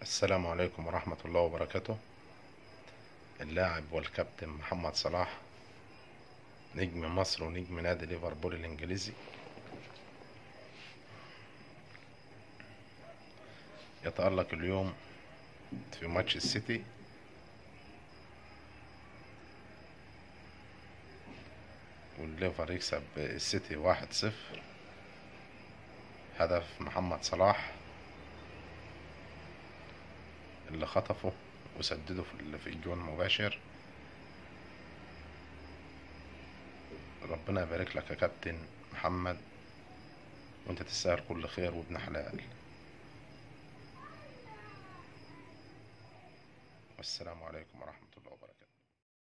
السلام عليكم ورحمة الله وبركاته. اللاعب والكابتن محمد صلاح نجم مصر ونجم نادي ليفربول الإنجليزي يتألق اليوم في ماتش السيتي، والليفر يكسب السيتي 1-0. هدف محمد صلاح اللي خطفه وسدده في الجون مباشر. ربنا يبارك لك يا كابتن محمد، وانت تستاهل كل خير وابن حلال. والسلام عليكم ورحمة الله وبركاته.